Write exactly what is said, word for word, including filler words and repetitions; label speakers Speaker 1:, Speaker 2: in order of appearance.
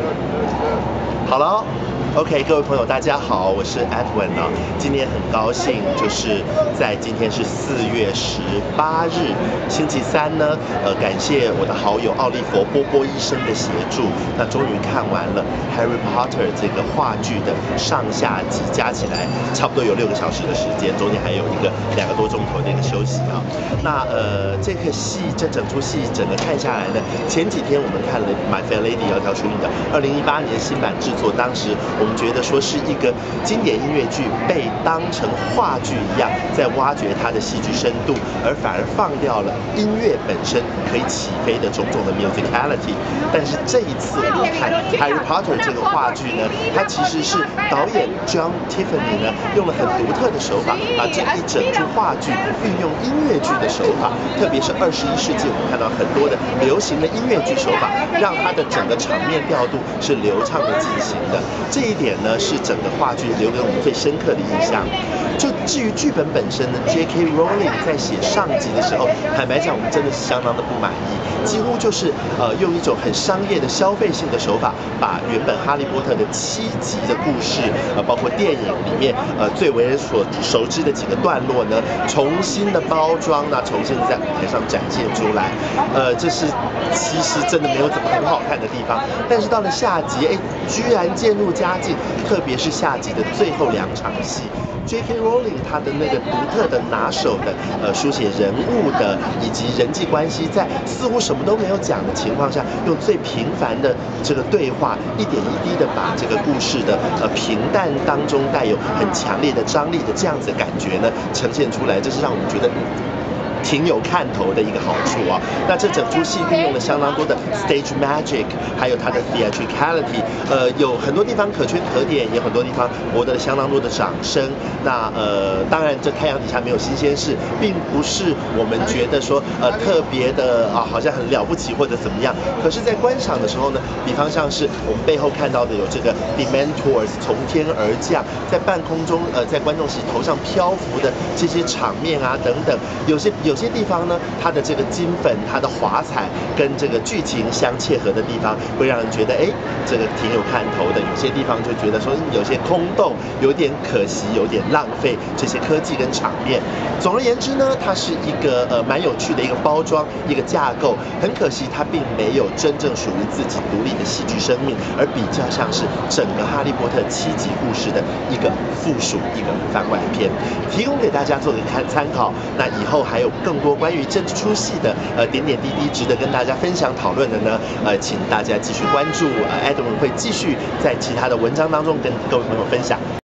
Speaker 1: 好了 ，OK， 各位朋友，大家好，我是 Edwin 啊。今天很高兴，就是在今天是四月十八日，星期三呢。呃，感谢我的好友奥利佛波波医生的协助，那终于看完了 Harry Potter 这个话剧的上下集，加起来差不多有六个小时的时间，中间还有一个两个多钟头的一个休息啊。那呃，这个戏，这整出戏整个看下来呢，前几天我们看了《My Fair Lady》窈窕淑女的二零一八年新版制作，当时我们觉得说是一个经典音乐剧被当成话剧一样，在挖掘它的戏剧深度，而反而放掉了音乐本身可以起飞的种种的 musicality。但是这一次我们看《Harry Potter》这个话剧呢，它其实是导演 John Tiffany 呢用了很独特的手法，把这一整出话剧运用音乐剧的手法，特别是二十一世纪我们看到很多的流行的音乐剧手法，让它的整个场面调度是流畅的进行的。这一点呢，是整个话剧留给我们最深刻的印象。就至于剧本本身呢 ，J K Rowling 在写上集的时候，坦白讲，我们真的是相当的不满意，几乎就是呃用一种很商业的消费性的手法，把原本哈利波特的七集的故事，呃，包括电影里面呃最为人所熟知的几个段落呢，重新的包装，那重新在舞台上展现出来。呃，这是其实真的没有怎么很好看的地方。但是到了下集，哎，居然渐入佳境，特别是下集的最后两场戏。J K Rowling 他的那个独特的拿手的呃书写人物的以及人际关系，在似乎什么都没有讲的情况下，用最平凡的这个对话，一点一滴的把这个故事的呃平淡当中带有很强烈的张力的这样子的感觉呢呈现出来，这是让我们觉得挺有看头的一个好处啊。那这整出戏运用了相当多的 stage magic， 还有它的 theatricality， 呃，有很多地方可圈可点，也有很多地方博得了相当多的掌声。那呃，当然这太阳底下没有新鲜事，并不是我们觉得说呃特别的啊，好像很了不起或者怎么样。可是，在观赏的时候呢，比方像是我们背后看到的有这个 Dementors 从天而降，在半空中呃在观众席头上漂浮的这些场面啊等等，有些有。有些地方呢，它的这个金粉、它的华彩跟这个剧情相切合的地方，会让人觉得哎，这个挺有看头的。有些地方就觉得说有些空洞，有点可惜，有点浪费这些科技跟场面。总而言之呢，它是一个呃蛮有趣的一个包装，一个架构。很可惜，它并没有真正属于自己独立的戏剧生命，而比较像是整个哈利波特七集故事的一个附属，一个番外篇，提供给大家做个看参考。那以后还有更多关于这出戏的呃点点滴滴值得跟大家分享讨论的呢，呃，请大家继续关注，呃 Edwin 会继续在其他的文章当中跟各位朋友分享。